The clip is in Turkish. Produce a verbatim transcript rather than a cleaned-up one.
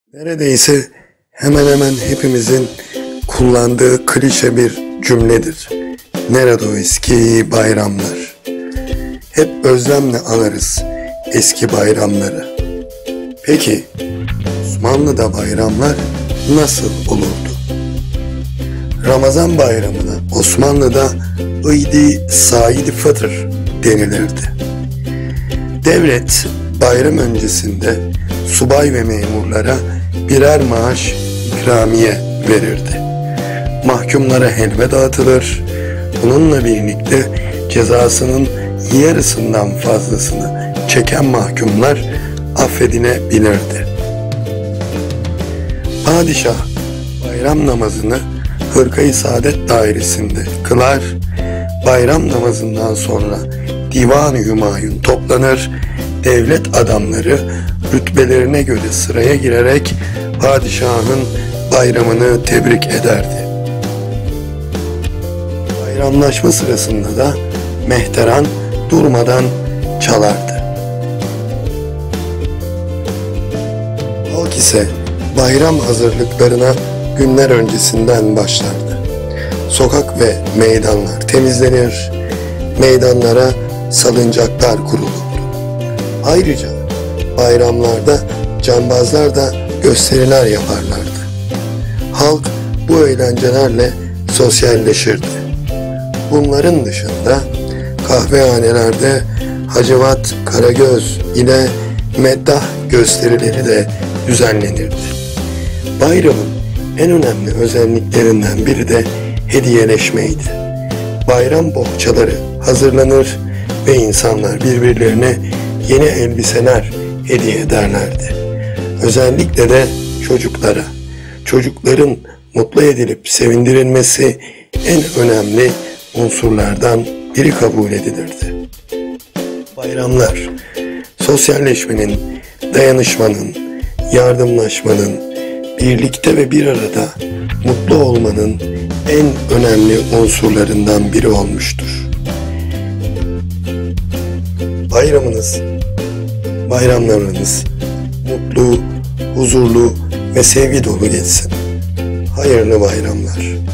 Neredeyse hemen hemen hepimizin kullandığı klişe bir cümledir. Nerede o eski bayramlar? Hep özlemle anarız eski bayramları. Peki Osmanlı'da bayramlar nasıl olurdu? Ramazan bayramına Osmanlı'da İd-i Said-i Fıtır denilirdi. Devlet bayram öncesinde subay ve memurlara birer maaş ikramiye verirdi. Mahkumlara helva dağıtılır, bununla birlikte cezasının yarısından fazlasını çeken mahkumlar affedilebilirdi. Padişah bayram namazını Hırka-i Saadet dairesinde kılar, bayram namazından sonra Divan-ı Hümayun toplanır, devlet adamları rütbelerine göre sıraya girerek padişahın bayramını tebrik ederdi. Bayramlaşma sırasında da mehteran durmadan çalardı. Halk ise bayram hazırlıklarına günler öncesinden başlardı. Sokak ve meydanlar temizlenir, meydanlara salıncaklar kurulurdu. Ayrıca bayramlarda cambazlar da gösteriler yaparlardı. Halk bu eğlencelerle sosyalleşirdi. Bunların dışında kahvehanelerde Hacivat Karagöz ile meddah gösterileri de düzenlenirdi. Bayramın en önemli özelliklerinden biri de hediyeleşmeydi. Bayram bohçaları hazırlanır ve insanlar birbirlerine yeni elbiseler hediye ederlerdi. Özellikle de çocuklara. Çocukların mutlu edilip sevindirilmesi en önemli unsurlardan biri kabul edilirdi. Bayramlar, sosyalleşmenin, dayanışmanın, yardımlaşmanın, birlikte ve bir arada mutlu olmanın en önemli unsurlarından biri olmuştur. Bayramınız, bayramlarınız mutlu, huzurlu ve sevgi dolu geçsin. Hayırlı bayramlar.